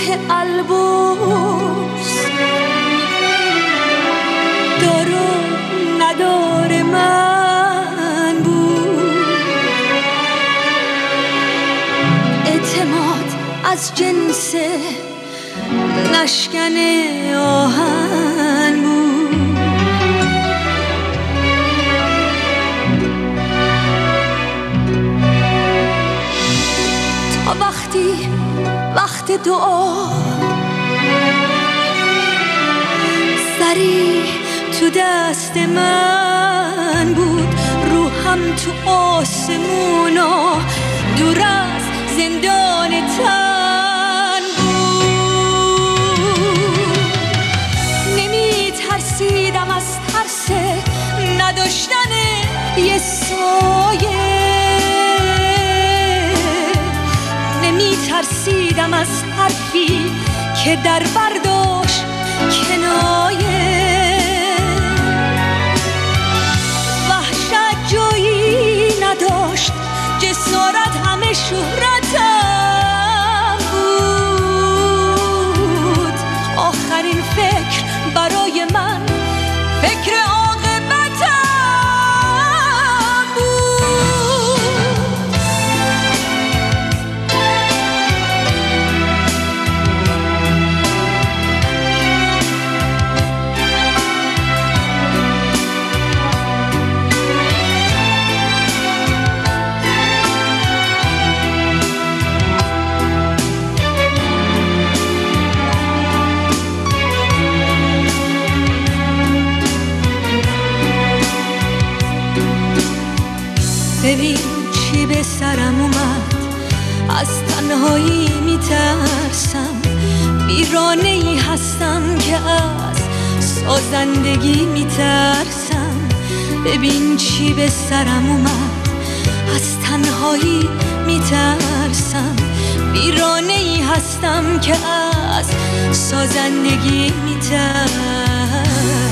البرز دار و ندار من بود. اعتماد از جنس نشکن آهن بود. تا وقت دعا سری تو دست من بود، روحم تو آسمونا دور از زندان تن بود. نمی ترسیدم از ترس نداشتن یه سایه، نمی ترسیدم از حرفی که در برداشت کنایه. وحشت جایی نداشت، جسارت همه شهرتم بود. آخرین فکر برای من فکر عاقبتم بود. ببین چی به سرم اومد، از تنهایی میترسم، ویرانه‌ای هستم که از سازندگی میترسم. ببین چی به سرم اومد، از تنهایی میترسم، ویرانه‌ای هستم که از سازندگی میترسم.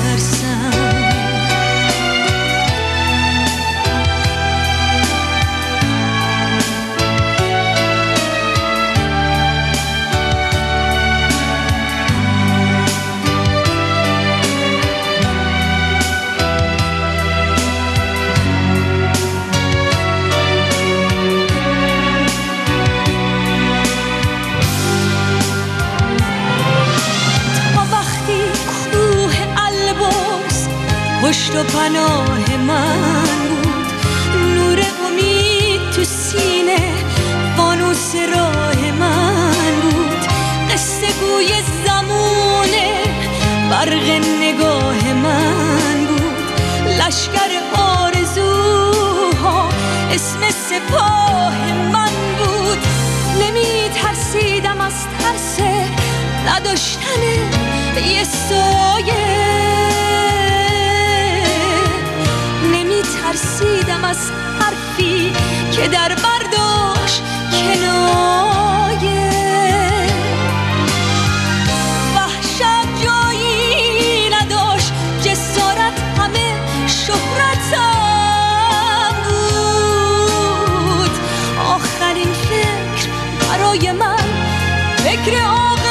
پشت و پناه من بود، نور امید تو سینه فانوس راه من بود. قصه گوی زمونه برق نگاه من بود، لشکر آرزوها اسم سپاه من بود. نمی ترسیدم از ترس نداشتن یه سایه، ترسیدم از حرفی که در برداشت کنایه. وحشت جایی نداشت، جسارت همه شهرتم بود. آخرین فکر برای من فکر